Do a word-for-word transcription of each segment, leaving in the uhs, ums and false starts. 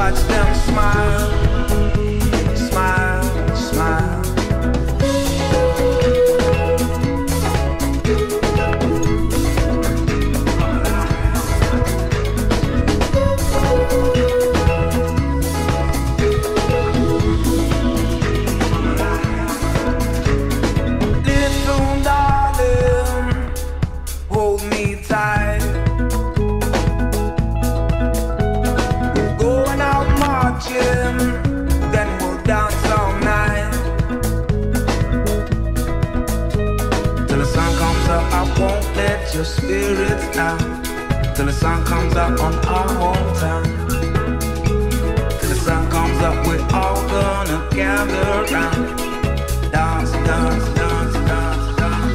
watch them smile, smile, smile. Little darling, hold me tight. We're going out marching, then we'll dance all night. Till the sun comes up, I won't let your spirits out. Till the sun comes up on our hometown. Till the sun comes up, we're all gonna gather round. Dance, dance, dance, dance, dance.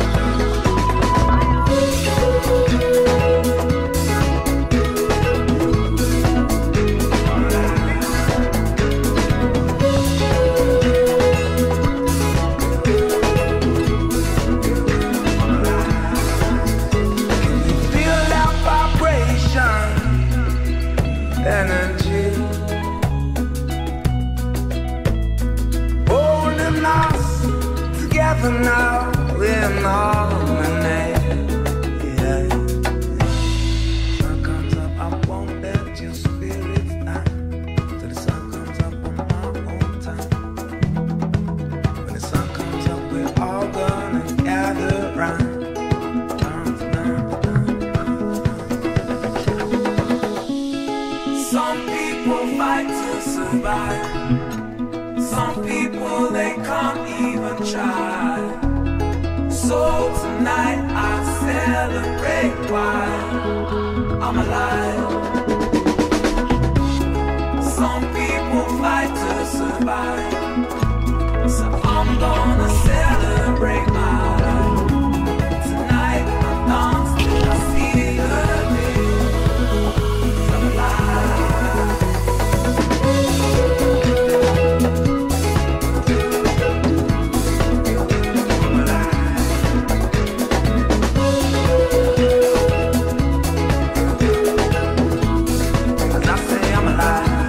Feel that vibration, energy, holding us together now in harmony. Yeah. Sun comes up, I won't let your spirits out. Till the sun comes up on my own time. When the sun comes up, we're all gonna gather round. Some people fight to survive. Some people, they can't even try. So tonight I celebrate while I'm alive. Some people fight to survive. So I'm gonna celebrate my life. Tonight I dance till I see the day. I'm alive. As I say, I'm alive.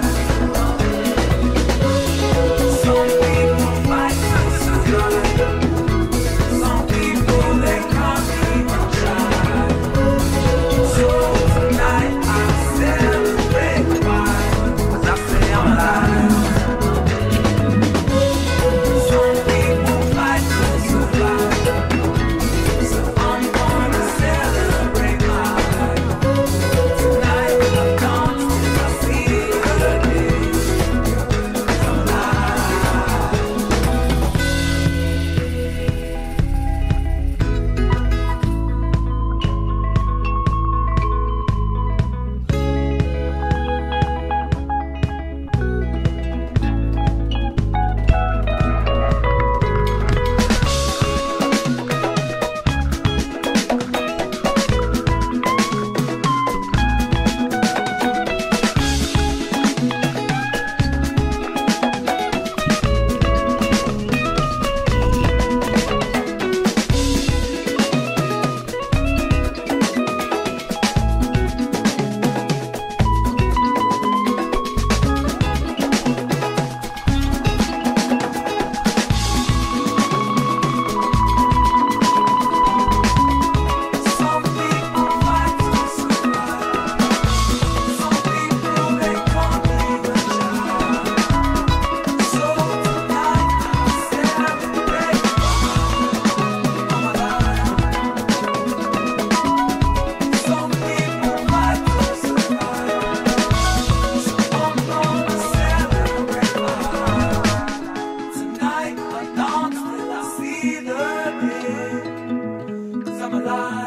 Some people fight to survive. Some people, they can't even try. So tonight I celebrate why. As I say, I'm alive. Some people fight to survive. So I'm gonna celebrate my life. Tonight I dance till I see the day. I'm alive. Some people fight to survive. Some people, they can't even try. So tonight I celebrate while I'm alive. Some people fight to survive. So I'm gonna celebrate my life. Tonight I dance till I see the day. 'Cause I'm alive.